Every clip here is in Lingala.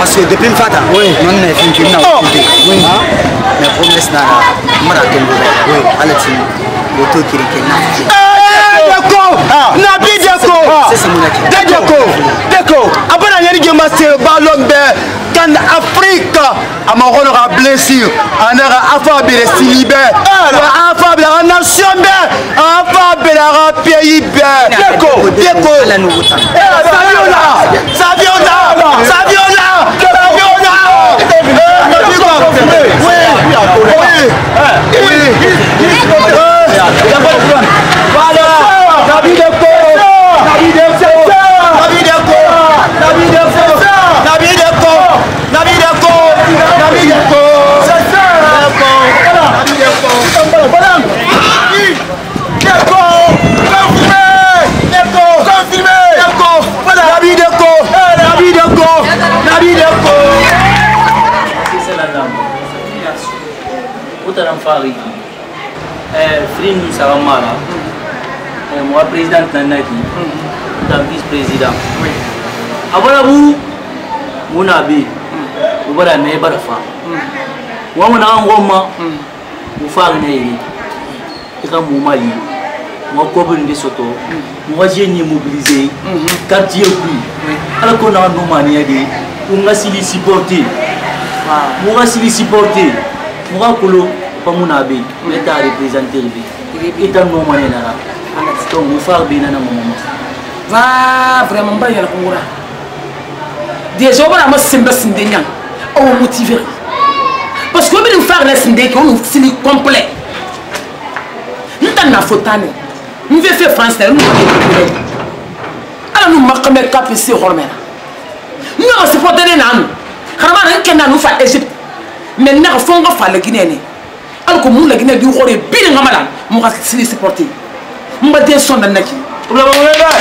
parce que depuis Fata, non, mais promesse na marathon oui alati moto qui Nabi Deko après la Ligue Master Ballon quand Afrique a mon blessure en affaire de Silibé affaire de la nation affaire de la pays Deko Saviola Frin Saramara, moi président Nanaki, vice-président. Avant vous, mon abbé, vous voilà né barafa. Moi mon Roma, vous faire une idée. Et quand vous m'avez, moi couvrir des soto, moi j'ai ni mobilisé, quartier oui. Alors qu'on a nos manières de, on va s'y supporter, on va s'y supporter, on va colo. Comme on a dit, l'État a représenté l'État non mané là. Donc on fait bien na maman. Va vraiment pas y aller pour là. Déjà on va me sember sindénian. On motiver. Parce que nous faire les sindé qui on c'est complet. Nous t'en a fautane. Nous veut faire France là nous. Alors nous marquons mes capacités hormonales. Nous on se porter les nains. Comment on qu'est nous faire Égypte. Maintenant faut qu'on fasse le Guinée. Alors que nous, la Guinée du Roi est bien malade, nous allons se supporter. Nous allons dire son d'année. Donc, nous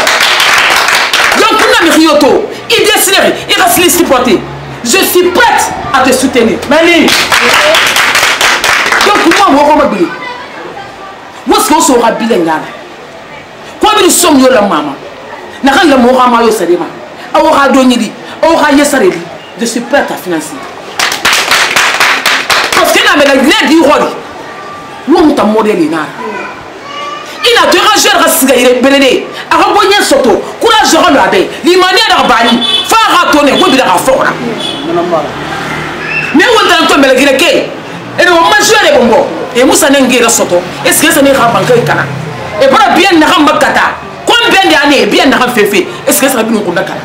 avons Rioto, il décide, il va se supporter. Je suis prête à te soutenir. Mani. Donc, moi, je vais me dire. Moi, ce que je serai bilingue. Quoi nous sommes la maman. N'a rien de moi, je suis aura donné, aura yesaré. Je suis prête à financer. Parce que la Guinée du Roi, nous avons un modèle. Il a deux rangers à se gagner, Bénédé, à rebondir surtout, courage de regarder, l'imani à la banni, faire ratonner, vous devez la fort. Mais où est-ce que la Guinée est? Et nous mangeons les bonbons. Et nous sommes en guerre surtout. Est-ce que ça n'est pas un peu de cana? Et pour bien n'a pas de cata. Combien d'années bien n'a pas fait? Est-ce que ça va bien nous condamner?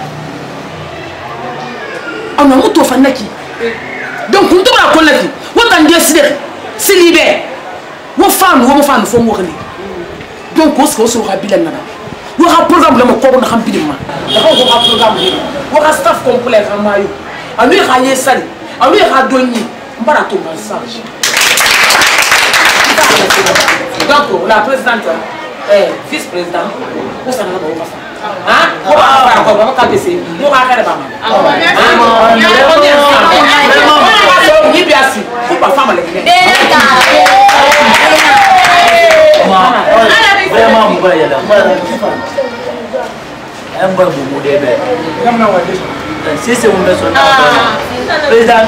On a un autre fanaki. Donc, nous devons la connaître. Vous avez décidé, c'est libéré. Vous femme faut mourir. Donc, on sera bilan. Vous avez un programme de mon corps, on a un programme. Vous avez un programme. Vous avez un staff complet. Vous avez un sali. Vous avez un donné. On va tomber ensemble. Donc, la présidente, vice-présidente, vous savez pas. Hein? On va faire un programme. On va faire un si c'est une personne président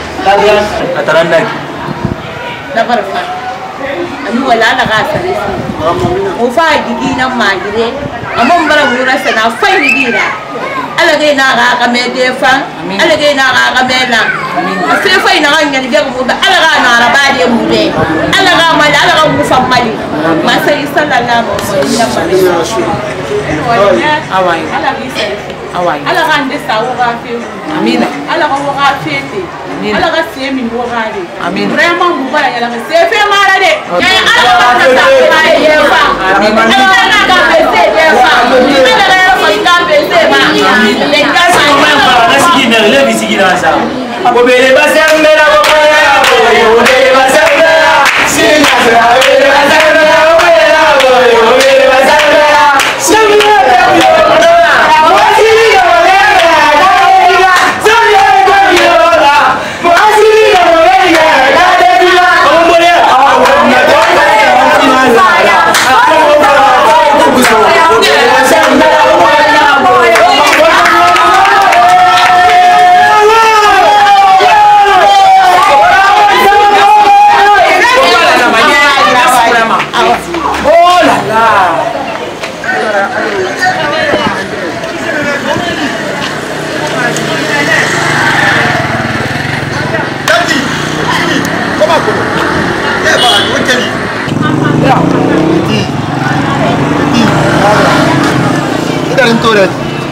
Anu wala na gasa ne o fa digi na magire amon bara mura sana fa digi na alage na ga me defa alage na ga me na ase fa ina ga ngani ga mu alaga na araba de mu de alaga ma alaga mu fa mali ma sai sallallahu alaihi wasallam awai awai alaga nde sa wo ga fe amina alaga wo ga fe te alaga se mi wo ga de amin vraiment mu bara ya la se fe mara de ya alaga na sa fa ye fa amin alaga ga fe se ye fa alaga ya fa ga fe se ma le ga sa na sigina le bisigina sa ko bele ba se mbera ko ya ko yo bele ba se mbera sigina sa bele ba se mbera ko ya ko yo bele ba se mbera sigina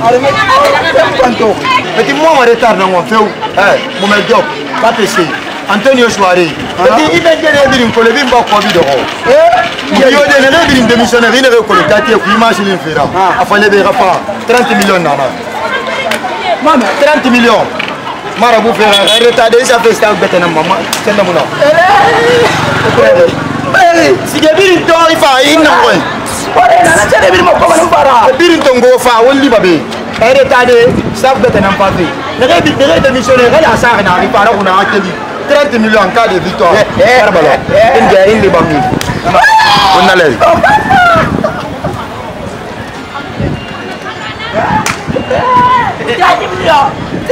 Mais moi, on retard dans mon feu. Mon job, pas péché. Antonio Soiré. Il vient de dire que le bimbo a Covid. Il y a une démissionnaire, il est recollecté, il imagine l'inférent. Il fallait des rapports. 30 millions d'euros. 30 millions. Marabout fait un retardé, ça fait ça avec maman. C'est un moment. Si tu as vu une torre, il faut aller. Il faut aller. Un retardé, ça fait un pavé. Le démissionnaire, il a ça, il a 30 millions en cas de victoire. Il est banni. On a l'aise. 30 millions.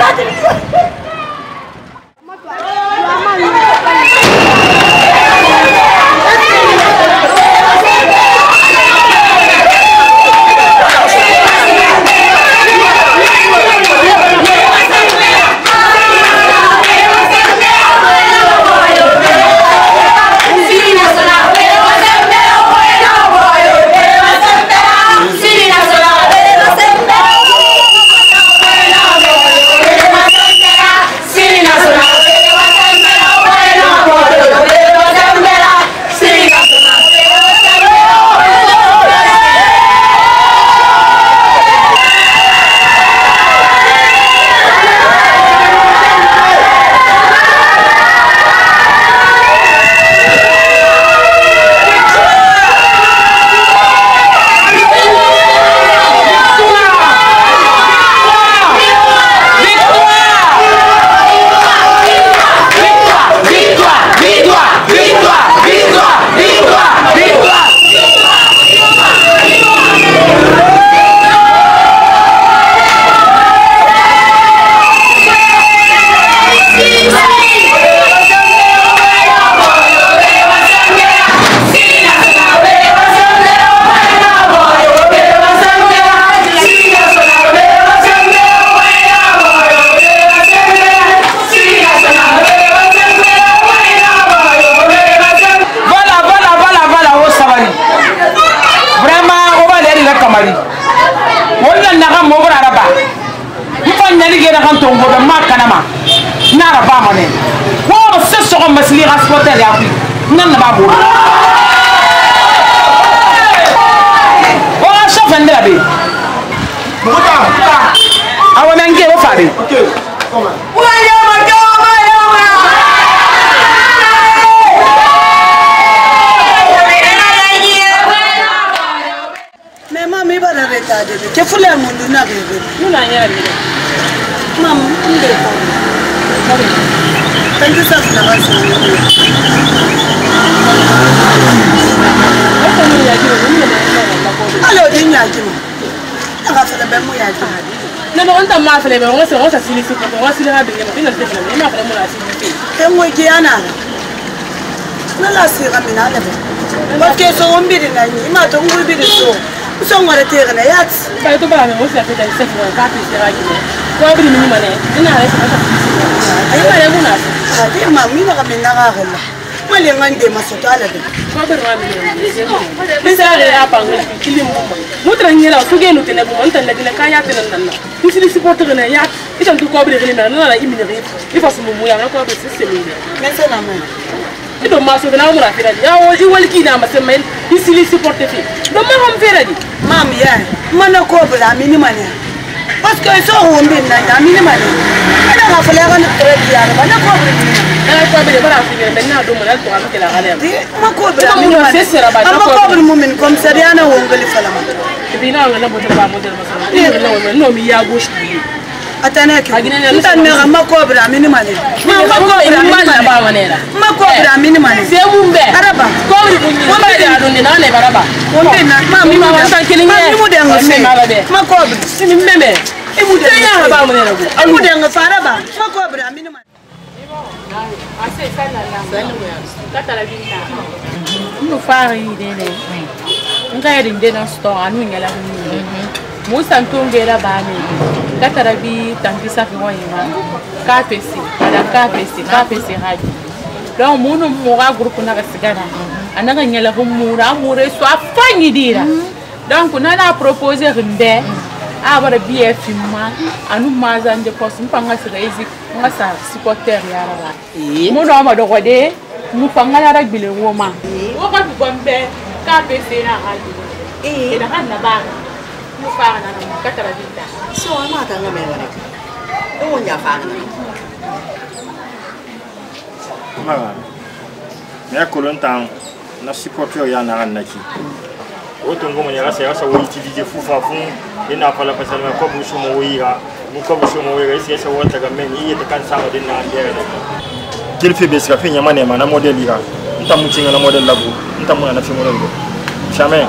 Che fu la mondo na bebe. Non ha niente. Mamma, non devo fare. Tanto sta sulla base. Allora, di niente. Non va fare bene moia. Non ho tanto ma fare bene, se cosa si lì cosa si deve bene, fino a te fare, ma fare mola si. Che vuoi che ana? Non la si ramina le. Perché sono un bidino, ma tu un bidino so. Sono le terre ne yat. Ba to ba me mo se fete se fo ka ti se ra ki. Ko bi mi mane. Ina re se ka. Ai ba le muna. Ah, ti ma mi ma ka minna ga gella. Ma le ngande ma so tala de. Ko bi ma mi. Mi sa re apa ngel kilim mo. Mutra nyela su ge no tele mo ntan le dile ka ya tele nan na. Ni si supporter ne ya. Ita tu ko bi re na na imi ne re. Ifa su mo ya na ko bi se mi. Mais c'est la même. Ido ma so na mo ra fira di. Ya o i wal ki na ma se mai. Ni si supporter fi. Do ma ham fira di. Mami, mana cobra, minimane. Parce que ils sont rombés, minimane. Elle a fait la grande crédit, mana cobra. Elle a cobra, elle a fait maintenant, donc elle a fait la galère. Ma cobra, minimane. Ma cobra, moment comme ça, rien à ouvrir le falama. Et puis là, on a besoin de pas modèle. Non, mais il y a gauche. Attendez, ma cobra, minimane. Ma cobra, minimane. C'est un bombé. Araba. Donc mon mora groupe na sigara anaka nyala ko mura so afani dira donc on a proposé rimbe abara biye filma anu mazan de post mpanga sirezi ngasa supporter yara wa mo no ma do gode mu panga yara gbile woma o ka bu bombe ka pe se na hali ina kan na ba mu fa na na ka tara dinta so ama ka ngame wala ka o nya fa na mara me kolontan na supporter ya na naki oto ngomo nyara se asa wo utiliser fufa fun ina fala pasal ko bu sumo wira mu ko bu sumo wira isi asa wota ga men yi ta kan sawo din na ndere na gil fe beska fe nyama ne mana model ira nta mu tinga na model labu nta mu na fi model go jamais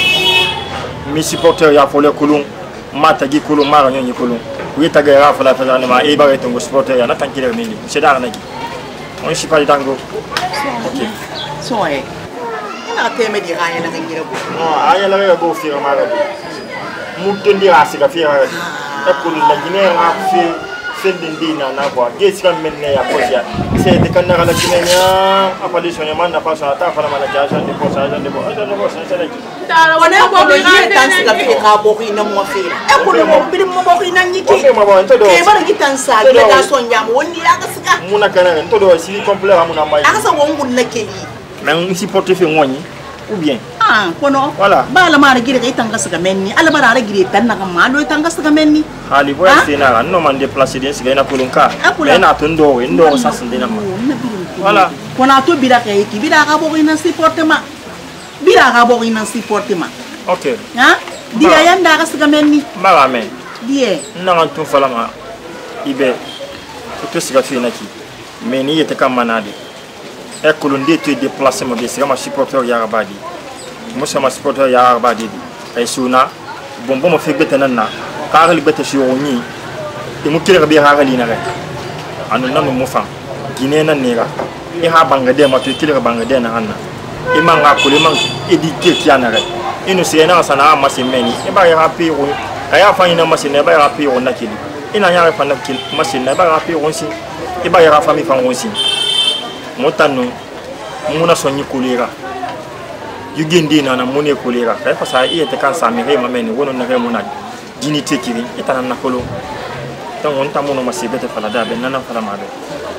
mi supporter ya fole kulun mata gi kulun mara nyonyi kulun wi ta ga ra fala pasal ma e ba reto go supporter ya na tankire mili c'est dar na gi on shi pa dango ok so na teme di raya na ngira bo no aya la go fi ma ga mu tendi asika fi ha e ko la gine ra fi dindina na kwa gesi kan menne ya koja se de kan na la gine nya apparition man na pasa ta fala mala jaja de posa de bo se la ki tara wana ko be ni tan sika fi ka bo ina mo fi e ko mo bi mo bo ina nyiki ke ma bo to do ke ba gi tan sa de da so nya mo ni ya ka sika mu na kana to do si complet amuna mai aka sa won gun na keli mais si porte fi ngoni ou bien kono voilà ba la mara gire kay tanga saka menni ala bara ala gire tan naka ma do tanga saka menni hali boy sena no man déplacer den siga na kulunka ena to ndo sasinde na ma voilà kona to bira kay ki bira ka bo ina supportement bira ka bo ina supportement ok dia yanda ka saka menni mara men die na to fala ma ibe to siga fi na ki mais ni yete kam manade e kolonde to déplacer mo be siga ma supporter ya rabadi musa ma supporter ya rabadi ay suna bombo mo fegbe tanana kagali bete shi woni e mu kire be hagali na re anu nanu mo fa gine na nera e ha bangade ma to kire bangade na hanna e manga ko le man edite kiana re inu se na sana ma se meni e ba ya happy wo kaya fa ina ma se ne ba ya happy wo na kili ina ya fa na kili ma se ne ba ya happy wo si e ba ya fa mi fa wo si motanu muna sonyi kulira yugindi na mune kulira kay pasa iya te kan sami he mameni wono na he muna dini tekiri etana na kolo tan won ta mono masibete fala da ben nana fala mabe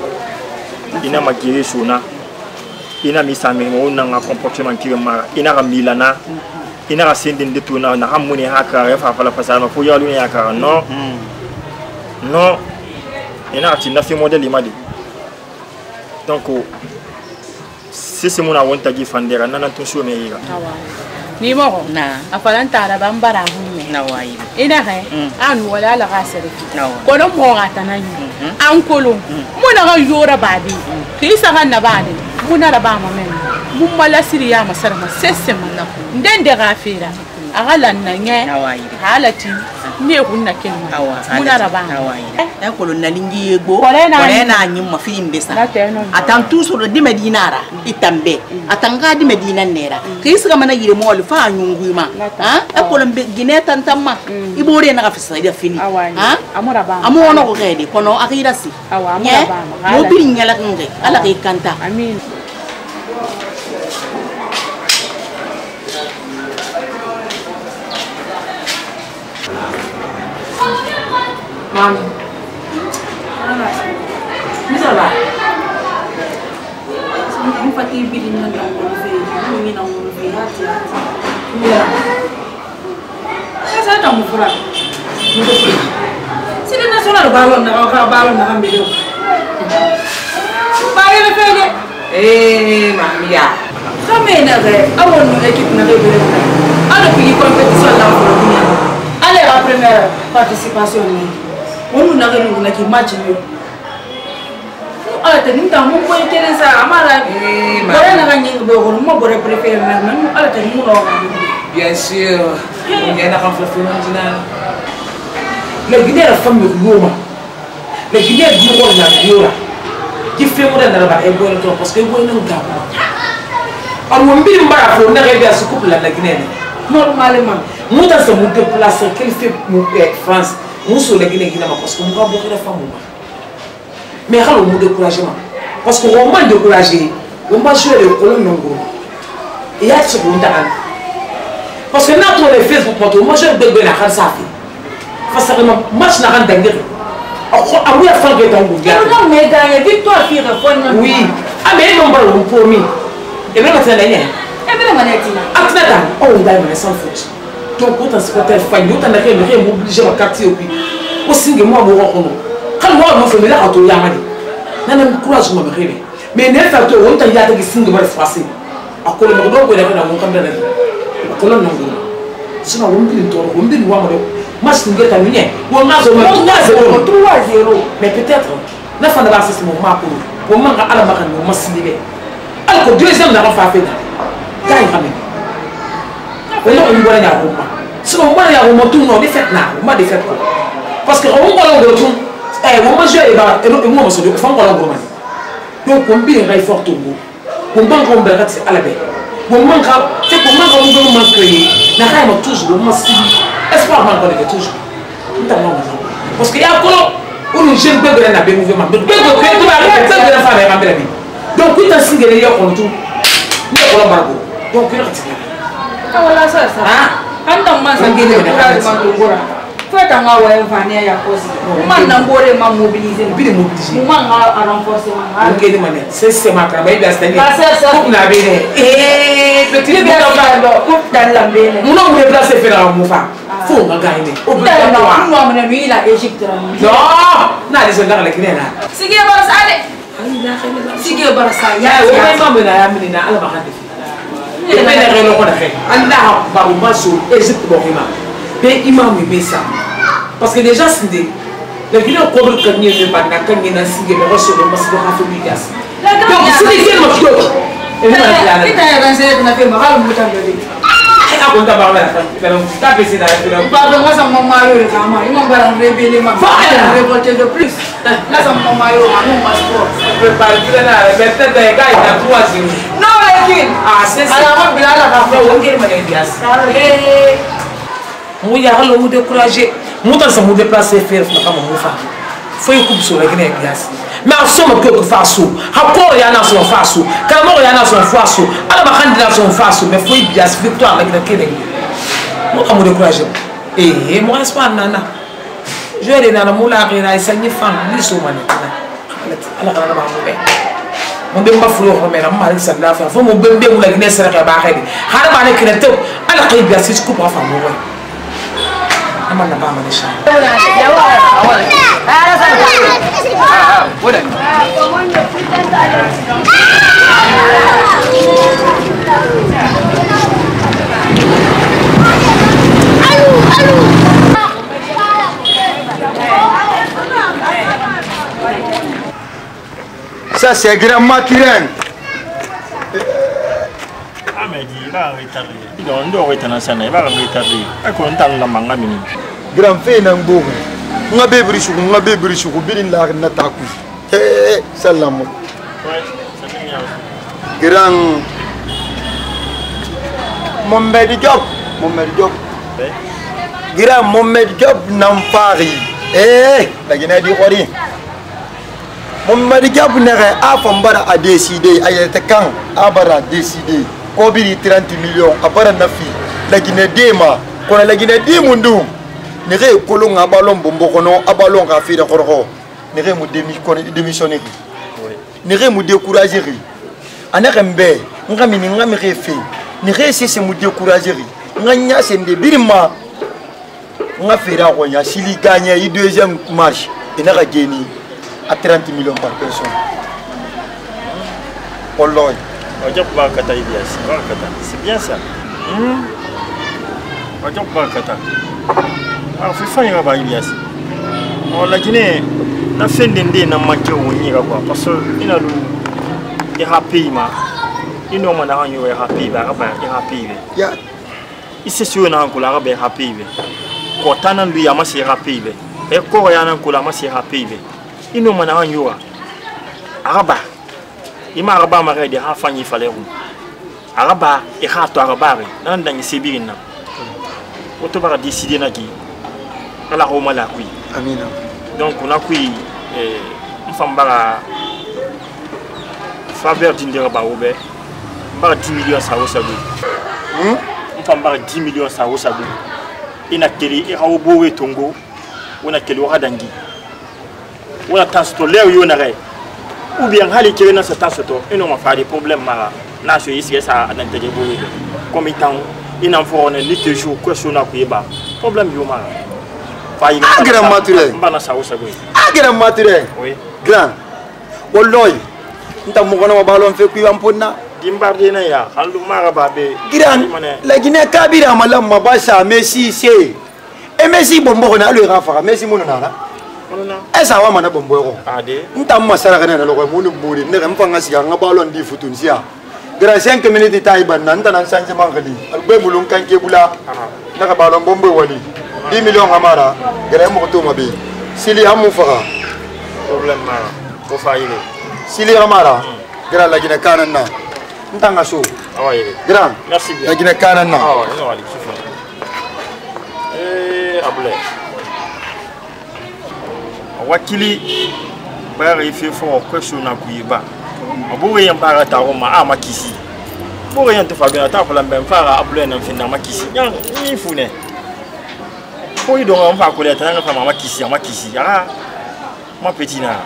ina magiri suna ina mi sami mo na nga comportement ki mara ina ga milana ina ga sendin de tuna na hamuni haka ya fa fala pasa ma fu yalu ne haka no no ina ati na fi model imadi donc si c'est mon awonta gi fandera nana to show me yiga ni mo na afalanta ara bambara humme na wayi ina hay an wala la gasere ko no mo gata na yi an kolo mo na ga yora babi kisa ga na bade mo na ra ba mo men mo mala siriya masar ma sesse man na ndende gafira agala na nye halati ne hunna kenma muna raba e ko na lingi yego na nyimma fi mbesa atan toujours di medinara itambe atanga di medina nera kisa mana yire mo le fa nyungu ma e ko lembe gine tantamma ibore na afisa da fini amura ba amono ko kede kono akira si amura ba mo bi nyala nge ala ke kanta amin Mami. Misala. Mo pati bilin na lang ko fe, mo na mo fe hati. Ya. Sa ta mo fura. Sila na solar balon na kambilo. Bayo le fele. Mami ya. Kame na ga awon mo ekip na bebe. Ano pili competition la ko niya. Allez la première participation ni. Onu na gelu na ki match yo. Ala te ninta mo ko interesa amara. Bora na ganyi bo ko mo bora préférer na man ala te mo no. Bien sûr. On vient à rentrer final. Le Guinée la femme de Goma. Le Guinée du rôle la Gora. Qui fait mo na ba e bo to parce que bo na ga. Ar mo mbiri mbara fo na ga bien se couple la Guinée. Normalement, moi dans ce monde déplacé qu'elle fait France. Nous sommes les Guinéens parce que nous avons beaucoup de femmes. Mais alors, nous découragement. Parce qu'on m'a découragé, on va jouer le colon. Et il y a ce qu'on a. Parce que nous avons les Facebook, on va jouer le bébé à la France. parce que match n'a rien d'ingé. Ah oui, à faire des temps. Non, mais gagné, victoire qui répond. Oui. Ah, mais non, pas le premier. Et bien, c'est l'année. Et bien, on est là. Attends, on va y sans faute. Donc, quand on se fait faire, on a rien obligé à quartier au pays. Aussi, moi, mon rôle. Quand moi, on fait là, on te yamani. N'a courage, moi, me réveiller. Mais n'est pas tout, on t'a dit que c'est une bonne phrase. À quoi le monde doit aller dans mon caméra. À quoi le monde doit. Sinon, on dit tout, on dit moi, moi, je suis terminé. On a 3-0. Mais peut-être, n'a pas d'avoir ce moment pour on manque à la marque, on m'a signé. Alors, deuxième, n'a pas fait. Gagne quand même. On a une bonne arôme. Sinon, moi, il y a un moment tout le monde est fait là. On m'a défait quoi. Parce que on va le retour. On va jouer et moi, je vais faire un gros match. Donc, on peut aller fort au bout. On manque un bel à la baie. On manque à. C'est pour manquer un gouvernement créé. N'a rien toujours. On m'a signé. Espoir manque toujours. Parce qu'il y a encore. On ne gêne pas de la mouvement. Donc, tu vas arrêter de la femme et ramener la vie. Donc, tu as signé les yeux contre tout. Nous avons un donc, il y a ah voilà ça. Quand on m'a dit que faut être en haut et venir à cause. On m'a d'abord mobilisé. On m'a renforcé. C'est ma travail d'astanie. On a bien. Petit bien dans la benne. On a déplacé faire un mouvement. Faut gagner. On a mené la Égypte. Non, non, les gens là qui n'est là. Si qui va ça. Si qui va ça. Ya, on va me la amener à la barre. Et bien, les gens Allah va vous masser Égypte Borima. Mais imam est ça. Parce que déjà, c'est des. Le Guinée au cours de Kanye ne va pas gagner dans ce qui est le reste de Massi de Rafouigas. Donc, c'est les films qui ont. Et vous avez la avancé, on a fait mal au bout de l'île. Ah, on t'a parlé à la fin. Tu as baissé dans la fin. Pardon-moi, ça m'a marié le gamin. Ils m'ont pas révélé ma femme. Révolté de plus. Là, ça m'a marié au gamin, ma sport. Je peux pas le dire là, mais peut-être un gars, il a 3-0. Non, mais qui? Ah, c'est ça. Alors, on va la faire. On va me dire. Moi, il y a le découragé. Moi, dans ce monde déplacé, faire ce que je fais. Faut y couper sur la Guinée. Mais en somme, que fasse. Rapport, il y en a son face. Calmement, il y en a son face. Alors, il y en a son face. Mais faut y bien victoire avec la Guinée. Moi, je me découragé. Et moi, je suis pas nana. Je vais aller dans le moulin, et je suis femme. Je suis pas nana. Mon bébé m'a foulé au remède, m'a dit ça de la femme. Mon bébé ou la Guinée serait barré. Haraba n'est qu'un taux. Alors qu'il y a 6 coupes à femme. Je ne sais pas si je ça c'est grand maturel. Grand fait nan bogo nga bebri shugu birin la na taku salam grand Mohamed Diop grand Mohamed Diop nan Paris la gina di khori Mohamed Diop na a fambara a décider ayata kan abara décider ko biri 30 millions abara nafi la gina dema ko la gina di mundu nere kolon abalon bombo kono abalon ka fi da korko nere mu démissionner nere mu décourager anaka mbe ngami ni ngami refe nere c'est mu décourager nganya sende birima nga fera ko nya sili gagner i deuxième match et naka geni à 30 millions par personne Pologne c'est bien ça ah FIFA ira ba Ilias la Guinée na fendende na manke wonyira quoi parce que ina lu e happy ma ino mana hanyo e happy ba ba e happy be ya ise siyo na ko la ba happy be ko tanan lu ya ma si happy be e ko ya nan ko la ma si happy be ino mana hanyo araba ima araba ma ga de ha fanyi fale rum araba e ha to araba nan dan sibirina auto va décider na ki ala roma la kui amina donc on a kui mfambara Faber dindera ba obe ba 10 millions sa osabu mfambara 10 millions sa osabu ina keri e hawo bowe tongo on a quel aura d'angi. On a tant de l'air ou ou bien hali qui est dans ce temps et on va faire des problèmes là je ici ça à l'intérieur comme étant il en faut on est ni toujours question à kuiba problème yo mara fayi grand maturé bana sa osa goy grand maturé oui grand wallahi nta mo kono balon fe kuiba mponna dimbarde na ya halu mara babe grand la Guinée kabira malam mabasa Messi c'est et Messi bombo na le rafa Messi monona esa wa mana bombo ko ade nta masara kana lo ko munu muri ne kan fanga siga ngabalon di futunsia grand 5 minutes tay ban nan tan sanje mangali albe mulun kan ke bula na ka balon bombo wali 10 millions amara grand mo to mabe sili amu fara problème mara ko fayile sili amara grand la Guinée kanan na nta ngaso awaye grand merci bien la Guinée kanan na no wali sufa abule wakili bara ife fo question na kuiba abuwe yan bara ta o ma amakisi buwe yan to fa bien ta fala ben fara abule na finna makisi yan ni fune ko ido ngam fa ko le tan na fa makisi ah ma petit na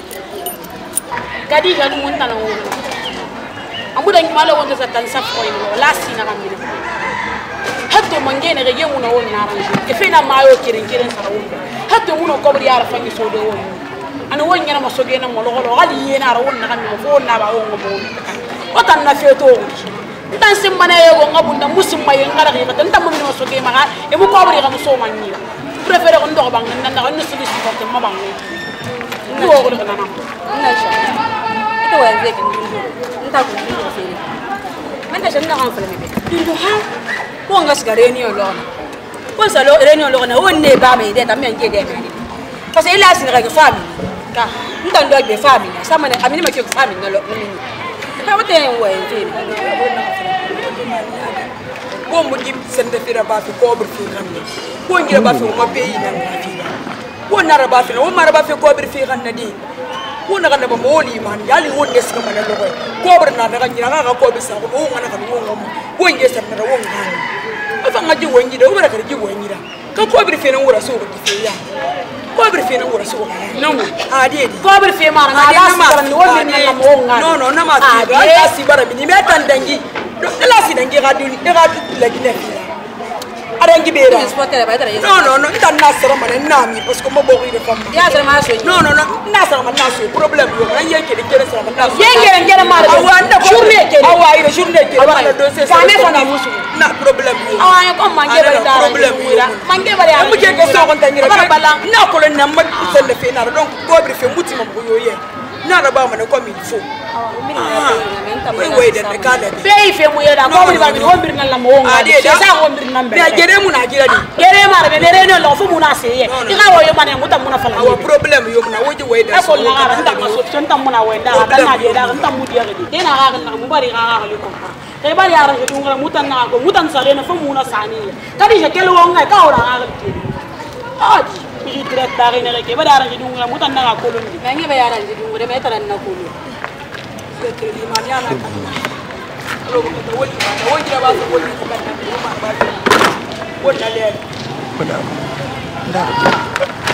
kadi ga mun tan o amuda ngi mala wonta sa tan sa ko ni la sina kam ni hatto mangene ga yemu na won na ranji e fina mayo kirin sa won hatto muno ko bari ara fangi so do won ana won nyana ma soge na mo lo gali yena ara won na kan mo fo na ba won mo o tan na feto tan sim mana yego ngabunda musim may ngara ga tan tam mo soge ma e mu ko bari ga mo so man ni préféré ko ndo bang nan na no sulu ci ko ma bang ni wo ko na na sha ito wa zeki nta ko ni ko fere man ta shanna kan fala me ndo ha ko ngas ga reni o lona ko sa lo reni o lona won ne ba me de tam me nge de me parce que il a sin règle famille ka nta ndo be famille sama ne amini ma ke famille na lo ni ha wote wa fere ko mo di sende fira ba fi ko bir fi ganne ko ngira ba fi mo be yi na fi ko na ra ba fi o mara ba fi ko bir fi ganne di ko na ganne ba mo li man yali won des ka mana lo ko bir na daga ngira ga ko bi sa ko o ngana ka mo ko ngira sa na won ngani afa ngaji won ngira o bara ka ji won ngira ka ko bir fi na wura so ko fi ya ko bir fi na wura so no a di ko bir fi ma na la si ni won ni na mo ngani no na ma ti ga si bara mi ni me tan dangi la si dangi ga duni ga la Guinée arangi bera no nta nasara man na mi parce que mo bo ri de fam ya sara ma so no nasara man na so problème yo man yeke de kere sara man na so yengere ma awa nda ko journée kere awa ire journée kere ma do se sa me fa na musu na problème yo awa ko mangé bari dara problème yo mangé bari ya mo ke so ko tan nyira na ko le na ma se le fe na donc ko bi fe muti mo yo ye na na ba man ko mi fo we de ka de be fe mo yeda ko bi ba bi wombir na la mo ngadi sa wombir na be gere mu na gira di gere ma be gere no lo fu mu na se ye diga wo yo mane mutam mu na fala wo problem yo na woji we de ko na ara nda ma so tonta mu na we da ka na de da nta mu di de na ga na mu bari ga ga le ko ke bari ara ke dunga mutan na ko mutan sa le na fu mu na sani kadi je kelo wo ngai ka ora ga ga ti aji bi direct da ga ne ke bari ara ke dunga mutan na ko lo ni ngi be ara ke dunga me taran na ko lo ke di maniana ka lo ko to woli ba woli ba so woli ka na ma ba wona le